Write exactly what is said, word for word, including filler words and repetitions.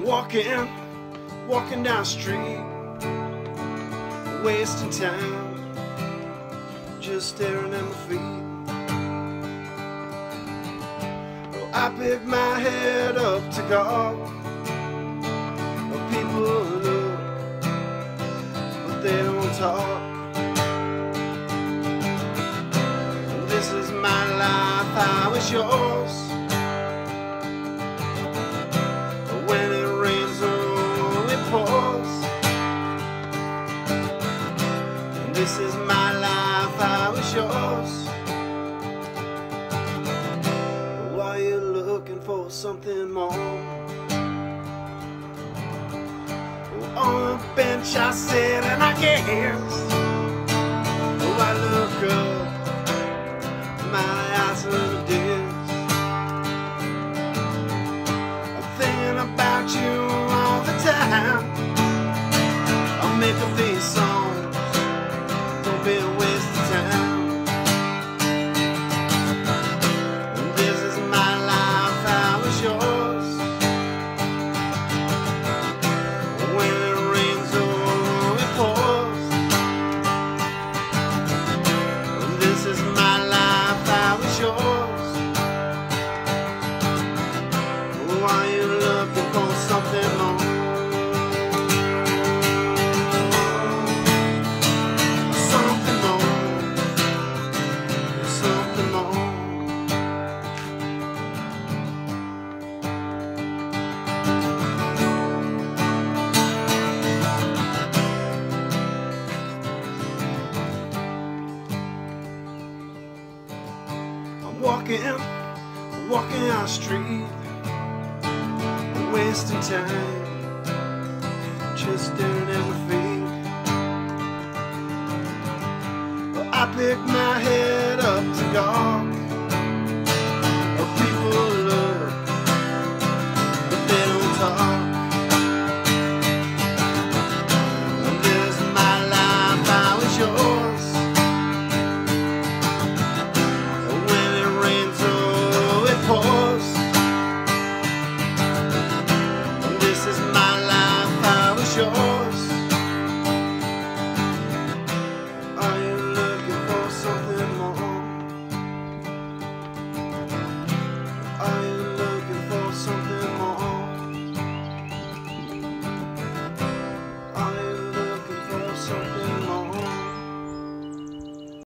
Walking, walking down the street, wasting time, just staring at my feet. Well, I pick my head up to go. Well, people look, but they don't talk. And this is my life, how is yours? This is my life, how is yours? Why are you looking for something more? On the bench I sit and I guess. Oh, I look up, my eyes are in a ditch. I'm thinking about you all the time. I'll make up these songs, be a waste of time. And this is my life, how is yours? When it rains or it pours. And this is my life, how is yours? Why are you looking for something more? Walking, walking our street, wasting time, just staring at my feet. Well, I pick my head up to go.